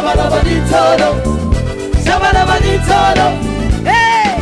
Hey!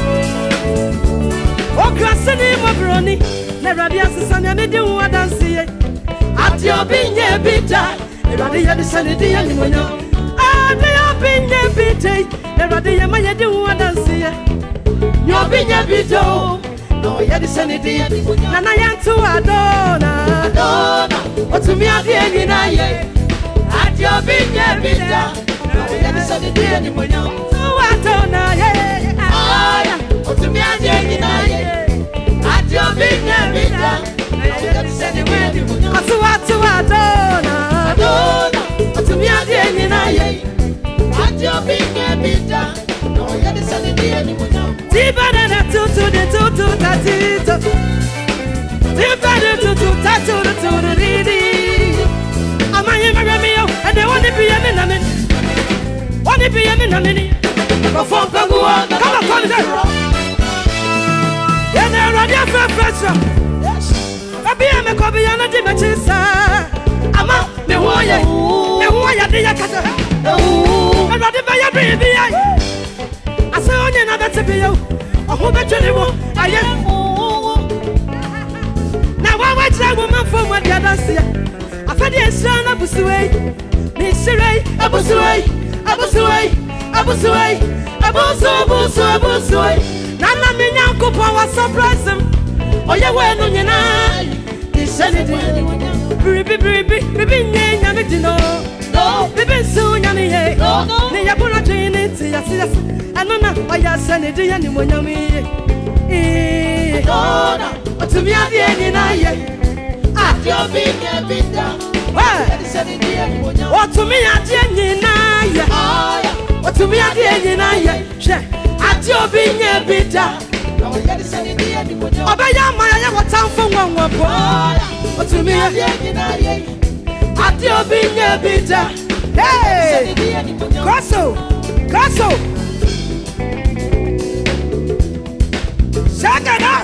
Oh, Grassini, my brony, never be as a son, and do what I see. At your being a bitter, never the other sanity anymore. Ah, they are being a bitter, never the Yamaya do what I see. You're being a bitter, no, you're the sanity anymore. And I am to Adona, what to me at the end in a year. At your being a bitter, no, you're the sanity anymore. So Adona, yeah, what to me at the end in a year. At your being a bitter, no, you're the sanity anymore. So Adona, what to me at the end in a year. At your being a bitter, no, you're the sanity anymore. Deeper than a two to the two to tatito. Deeper than two to tattoo to the lady. I'm a Ramio, and they want to be a minute. Want to be a minute. Before Pagua, come on, yeah, they're ready for pressure. I be a copy and a dimension. I'm a me warrior. The warrior, the Yakata. I'm not the baby. I saw you another to be you. I hope that you I am. Now, why would that woman from what the other say? I fed the son of Busway. Miss Ray, Abusway, Abusway, Abusway, Abusway. Nana Mina Copa was surprising. Oh, you were on your night. He said it. Baby, no, baby, soon, Yanni, no, they are going to train it. Yes, and no, I just send it to you when you mean. But to me, at the end, at your being a bitter. What to me, at the end, what to me, at the end, at your being a bitter. Obey my what time for one more. What to me, at your being a bitter. Hey, Grasso. Shagada.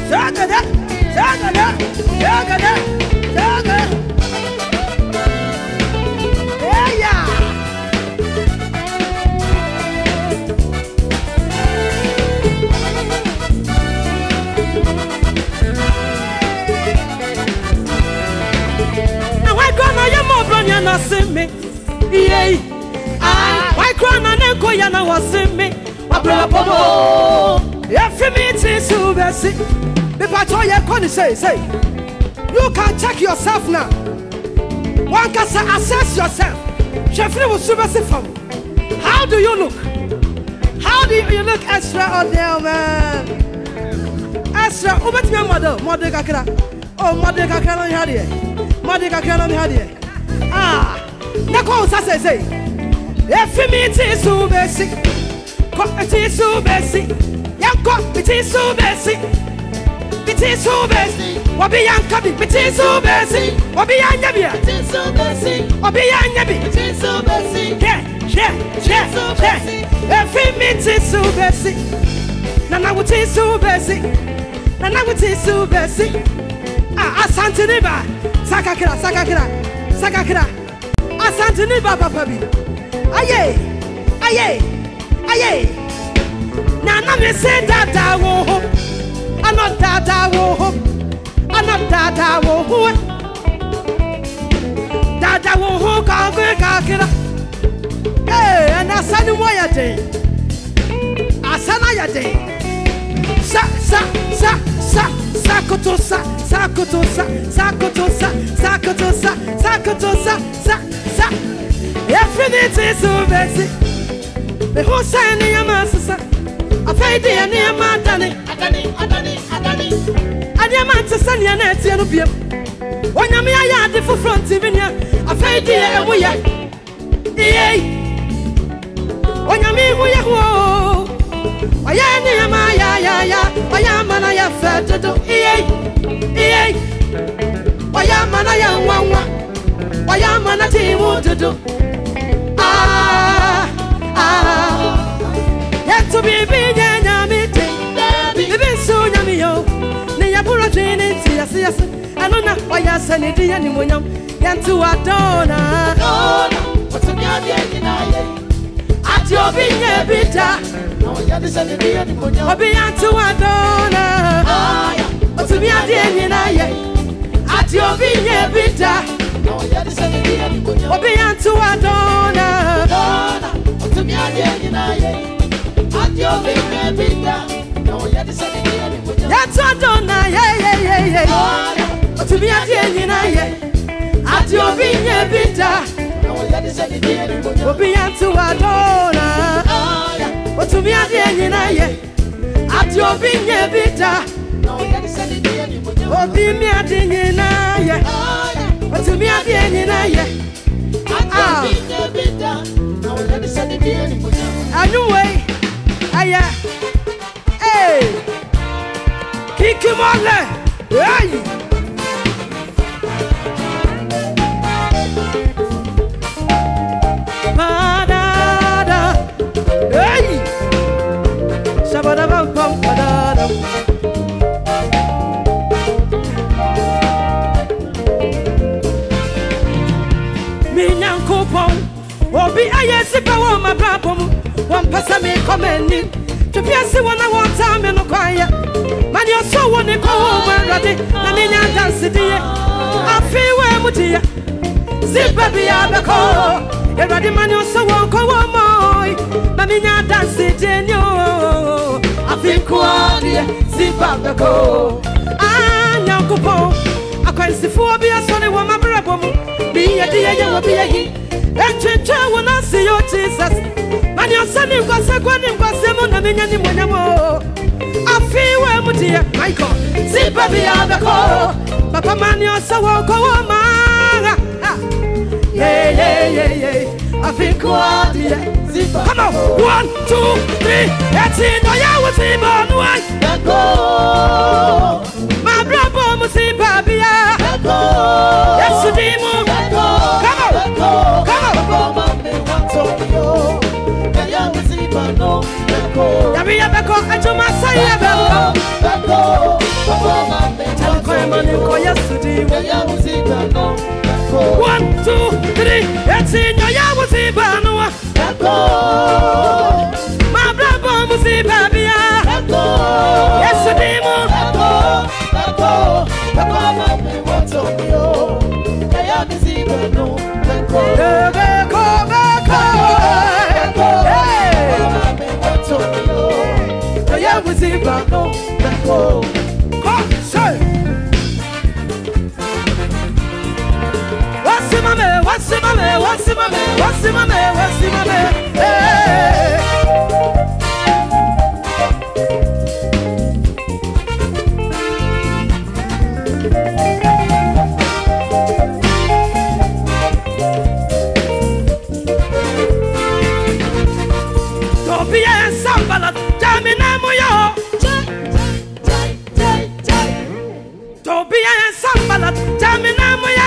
Yeah. Now why come I am more brother not see me? Yeah. Why come I never you know what see me? If you meet so best, the patrol you can say, you can check yourself now. One can assess yourself. Sheffield was super from. How do you look? How do you look extraordinary, man? Extra, what's your mother? Mother Kakra. Oh, Mother Kakra, Mother Kakra, ah, Nako say, if you meet so basic, it is so basic. It is so basic. It is so basic. What be young cabin? It is so basic. What be young Yabia? It is so basic. What be young Yabi? It is so basic. Yeah. Every meat is so basic. Nana would is so basic. Nana would is so basic. Ah, Asantiniba. Sakakra. Asantiniba, Papa. Aye. Nana me say that I won't hope. I'm not that I won't hope. I'm not that I won't hope. That I won't hope. Hey, and I said the way I did. I said I did. Sa. Everything is so basic. The whole sign in your master. I find the near man, Adani. I am at the sunny and at the end of you. When I'm here, the full front, even here. I find the air we are. When I'm here, we are. I am near my I am an I have fed to do. I am an I am one. I am an I team to do. Yet to be big and I'm eating. Even so, Yamio. Nayabura training, yes. I don't know why I send it to anyone. Yan to Adona. What's a ati obi nye bita obi antu adona otumi ade nyina ye ati obi nye bita obi antu adona otumi ade nyina ye ati obi nye bita yatu adona ye otumi ade nyina ye ati obi nye bita obi antu adona otumi ade nyina ye ati obi nye bita obi mi ade nyina ye otumi ade nyina ye ati obi nye bita anyway aya kikimole hey Obi ayesi pa wo ma brabo mu won pasa me komeni to piase wona won time no kwaya mani oso woni ko wo rade na me nya dance die afi we mu dia zipa bia beko e rade mani oso won ko wo moy na me nya dance die nyo afi ko die zipa beko anya kupo akwansifu obi aso ne wo ma brabo mu bi ye die ye wo bi ye Echiche when I see you, Jesus. Man, you're sending God, Sagwanim, Gosemon, and any Monamo. I feel well, Mutia, Michael. See, baby, I'm the call. Papa, man, you're so welcome, man. Yeah. I feel quite, come on. 1, 2, 3. That's it. No, you will see, man. My brother, Musi, baby. Yes, you did. Come on. Yabia beko ajuma saya beko mani ko yasudi 1, 2, 3 etinyo ya musiba no beko ma brabo musiba bia beko yasudi mo beko mami wato yo ya musiba no beko What's the Don't be a sambala, Jamina Moyo. Don't be a sambala, Jamina Moya.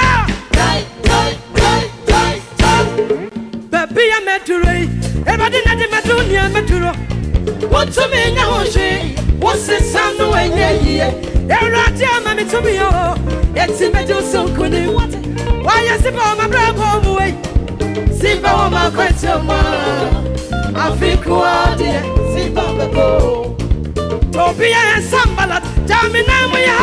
Baby, I'm Meturi, everybody not in Matunia Maturo. What to me now? What's the sound away? You're not Mammy to me. It's in Medu so good. Why is it for my brother away? See for my question. I feel quite zipa beko. Don't be a sambala, Jamina Moya.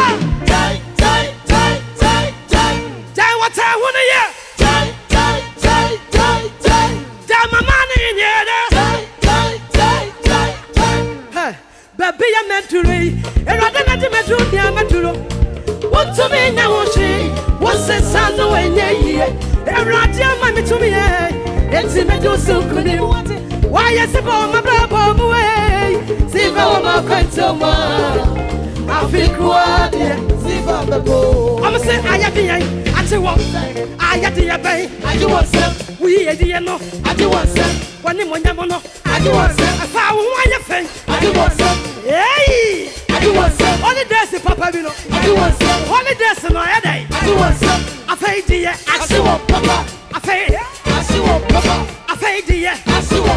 Die what I want to hear. Die my money in here. Baby, I'm meant to read. And I didn't meant to be a maturo. What to me now? She was a son away. And Raja, mammy to me. It's in Medu so good. Why is it for my brother away? See for my consumer. I feel quite zipa beko. I'm saying I had the I had the bay. I do want some. We had the no. I do want some. One in Monamono. I do want some. I found one your face. I do want some. Hey! I do want some. Only dress the Papa Vino. I do want some. Only dress in my head. I do want some. I fade the I see what Papa. I fade. I see what Papa. I fade the I see what